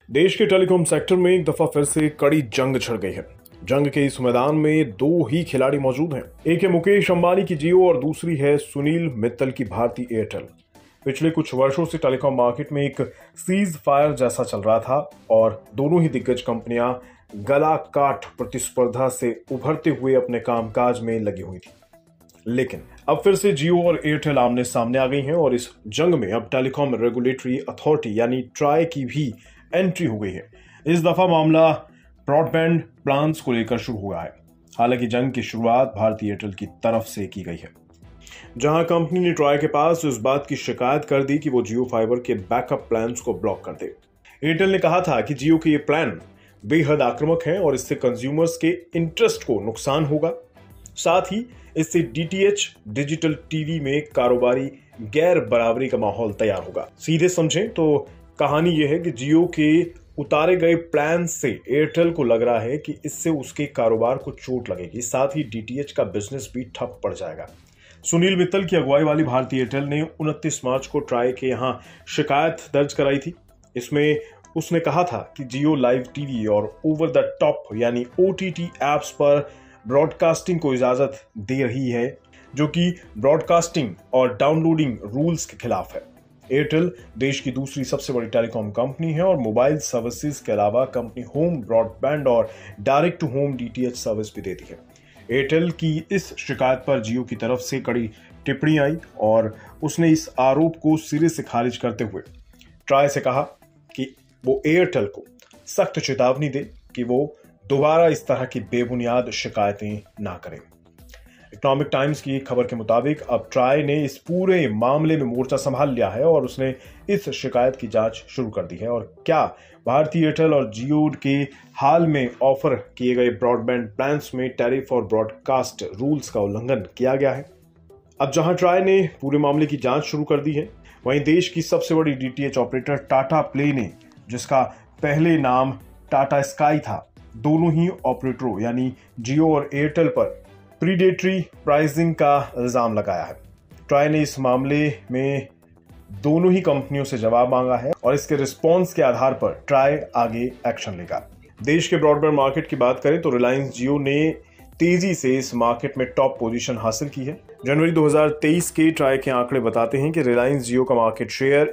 देश के telecom sector में एक दफा फिर से कड़ी जंग छिड़ गई है। जंग के इस मैदान में दो ही खिलाड़ी मौजूद हैं। एक है मुकेश अंबानी की जियो और दूसरी है सुनील मित्तल की भारती एयरटेल। पिछले कुछ वर्षों से टेलीकॉम मार्केट में एक सीज फायर जैसा चल रहा था और दोनों ही दिग्गज कंपनियां गला काट प्रतिस्पर्धा से उभरते हुए अपने कामकाज में लगी हुई थी। लेकिन अब फिर से जियो और एयरटेल आमने सामने आ गई हैं और इस जंग में अब टेलीकॉम रेगुलेटरी अथॉरिटी यानी ट्राई की भी एंट्री हो गई है। इस दफा मामला ब्रॉडबैंड प्लान्स को लेकर शुरू हुआ है। हालांकि जंग की शुरुआत भारती एयरटेल की तरफ से की गई है, जहां कंपनी ने ट्राई के पास इस बात की शिकायत कर दी कि वो जियो फाइबर के बैकअप प्लान्स को ब्लॉक कर दे। एयरटेल ने कहा था कि जियो के ये प्लान बेहद आक्रामक हैं और इससे कंज्यूमर्स के इंटरेस्ट को नुकसान होगा। साथ ही इससे डीटीएच डिजिटल टीवी में कारोबारी गैर बराबरी का माहौल तैयार होगा। सीधे समझें तो कहानी यह है कि जियो के उतारे गए प्लान से एयरटेल को लग रहा है कि इससे उसके कारोबार को चोट लगेगी, साथ ही डीटीएच का बिजनेस भी ठप पड़ जाएगा। सुनील मित्तल की अगुवाई वाली भारती एयरटेल ने 29 मार्च को ट्राई के यहां शिकायत दर्ज कराई थी। इसमें उसने कहा था कि जियो लाइव टीवी और ओवर द टॉप यानी ओटीटी एप्स पर ब्रॉडकास्टिंग को इजाजत दे रही है, जो कि ब्रॉडकास्टिंग और डाउनलोडिंग रूल्स के खिलाफ है। एयरटेल देश की दूसरी सबसे बड़ी टेलीकॉम कंपनी है और मोबाइल सर्विसेज के अलावा कंपनी होम ब्रॉडबैंड और direct to home DTH service भी देती है। एयरटेल की इस शिकायत पर जियो की तरफ से कड़ी टिप्पणी आई और उसने इस आरोप को सिरे से खारिज करते हुए ट्राई से कहा कि वो एयरटेल को सख्त चेतावनी दे कि वो दोबारा इस तरह की बेबुनियाद शिकायतें ना करें। इकोनॉमिक टाइम्स की खबर के मुताबिक अब ट्राई ने इस पूरे मामले में मोर्चा संभाल लिया है और उसने इस शिकायत की जांच शुरू कर दी है। और क्या भारती एयरटेल और जियो के हाल में ऑफर किए गए ब्रॉडबैंड प्लान्स में टैरिफ और ब्रॉडकास्ट रूल्स का उल्लंघन किया गया है? अब जहां ट्राई ने पूरे मामले की जांच शुरू कर दी है, वहीं देश की सबसे बड़ी डीटीएच ऑपरेटर टाटा प्ले ने, जिसका पहले नाम टाटा स्काई था, दोनों ही ऑपरेटरों यानी जियो और एयरटेल पर प्रीडेटरी प्राइसिंग का इल्जाम लगाया है। ट्राई ने इस मामले में दोनों ही कंपनियों से जवाब मांगा है और इसके रिस्पॉन्स के आधार पर ट्राई आगे एक्शन लेगा। देश के ब्रॉडबैंड मार्केट की बात करें तो रिलायंस जियो ने तेजी से इस मार्केट में टॉप पोजीशन हासिल की है। जनवरी 2023 के ट्राई के आंकड़े बताते हैं कि रिलायंस जियो का मार्केट शेयर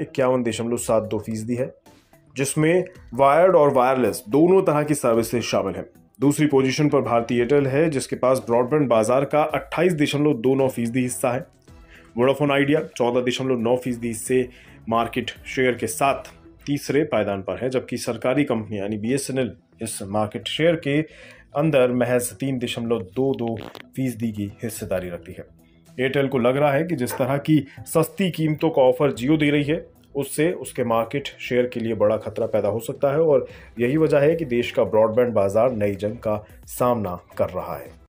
51.72% है, जिसमें वायर्ड और वायरलेस दोनों तरह की सर्विसेज शामिल हैं। दूसरी पोजीशन पर भारती एयरटेल है, जिसके पास ब्रॉडबैंड बाजार का 28.29% हिस्सा है। वोडाफोन आइडिया 14.9% हिस्से मार्केट शेयर के साथ तीसरे पायदान पर है, जबकि सरकारी कंपनी यानी बीएसएनएल इस मार्केट शेयर के अंदर महज 3.22% की हिस्सेदारी रखती है। एयरटेल को लग रहा है कि जिस तरह की सस्ती कीमतों का ऑफर जियो दे रही है, उससे उसके मार्केट शेयर के लिए बड़ा खतरा पैदा हो सकता है और यही वजह है कि देश का ब्रॉडबैंड बाजार नई जंग का सामना कर रहा है।